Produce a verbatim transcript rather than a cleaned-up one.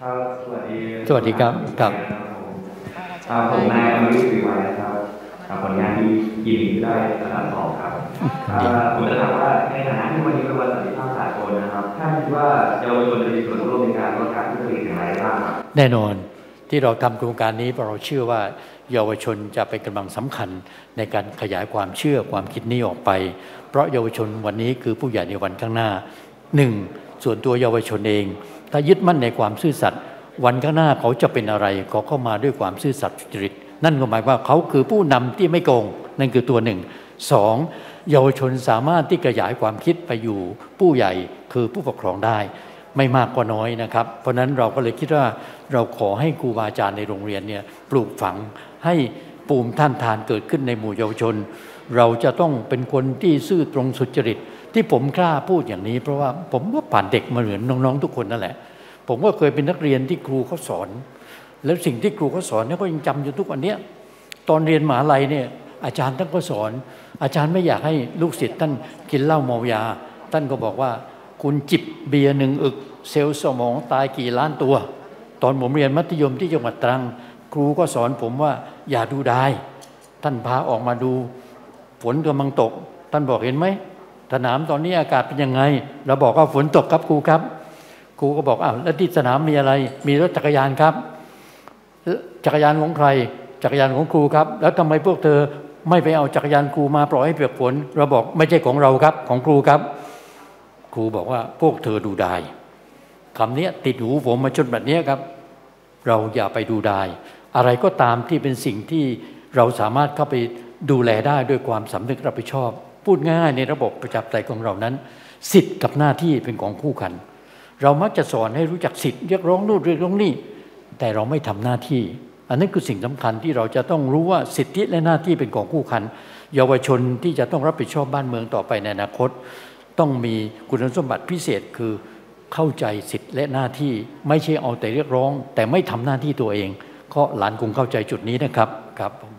ครับสวัสดีสวัสดีครับครับผมนายอมริตวิวัฒน์นะครับผลงานที่ยินดีได้ระดับสองครับผมจะถามว่าในฐานะที่วันนี้เป็นวันสันติภาพสากลนะครับท่านคิดว่าเยาวชนจะมีส่วนร่วมในการลดการทุจริตอย่างไรบ้างครับแน่นอนที่เราทำโครงการนี้เพราะเราเชื่อว่าเยาวชนจะเป็นกำลังสำคัญในการขยายความเชื่อความคิดนี้ออกไปเพราะเยาวชนวันนี้คือผู้ใหญ่ในวันข้างหน้าหนึ่งส่วนตัวเยาวชนเองถ้ายึดมั่นในความซื่อสัตย์วันข้างหน้าเขาจะเป็นอะไรเขาเข้ามาด้วยความซื่อสัตย์สุจริตนั่นก็หมายว่าเขาคือผู้นำที่ไม่โกงนั่นคือตัวหนึ่งสองเยาวชนสามารถที่ขยายความคิดไปอยู่ผู้ใหญ่คือผู้ปกครองได้ไม่มากก็น้อยนะครับเพราะนั้นเราก็เลยคิดว่าเราขอให้ครูบาอาจารย์ในโรงเรียนเนี่ยปลูกฝังให้ภูมิท่านทานเกิดขึ้นในหมู่เยาวชนเราจะต้องเป็นคนที่ซื่อตรงสุจริตที่ผมกล้าพูดอย่างนี้เพราะว่าผมก็ผ่านเด็กมาเหมือนน้องๆทุกคนนั่นแหละผมก็เคยเป็นนักเรียนที่ครูเขาสอนแล้วสิ่งที่ครูเขาสอนเนี่ยก็ยังจำอยู่ทุกวันนี้ตอนเรียนมหาลัยเนี่ยอาจารย์ท่านก็สอนอาจารย์ไม่อยากให้ลูกศิษย์ท่านกินเหล้าเมายาท่านก็บอกว่าคุณจิบเบียร์หนึ่งอึกเซลล์สมองตายกี่ล้านตัวตอนผมเรียนมัธยมที่จังหวัดตรังครูก็สอนผมว่าอย่าดูได้ท่านพาออกมาดูฝนกำลังตกท่านบอกเห็นไหมสนามตอนนี้อากาศเป็นยังไงเราบอกว่าฝนตกครับครูครับครูก็บอกอ้าวแล้วที่สนามมีอะไรมีรถจักรยานครับจักรยานของใครจักรยานของครูครับแล้วทำไมพวกเธอไม่ไปเอาจักรยานครูมาปล่อยให้เปียกฝนเราบอกไม่ใช่ของเราครับของครูครับครูบอกว่าพวกเธอดูได้คำนี้ติดหูผมมาจนแบบนี้ครับเราอย่าไปดูได้อะไรก็ตามที่เป็นสิ่งที่เราสามารถเข้าไปดูแลได้ด้วยความสำนึกรับผิดชอบพูดง่ายในระบบประชาธิปไตยของเรานั้นสิทธิ์กับหน้าที่เป็นของคู่กันเรามักจะสอนให้รู้จักสิทธิ์เรียกร้องนู่นเรียกร้องนี่แต่เราไม่ทำหน้าที่อันนั้นคือสิ่งสำคัญที่เราจะต้องรู้ว่าสิทธิและหน้าที่เป็นของคู่กันเยาวชนที่จะต้องรับผิดชอบบ้านเมืองต่อไปในอนาคตต้องมีคุณสมบัติพิเศษคือเข้าใจสิทธิและหน้าที่ไม่ใช่เอาแต่เรียกร้องแต่ไม่ทำหน้าที่ตัวเองก็หลานคงเข้าใจจุดนี้นะครับครับ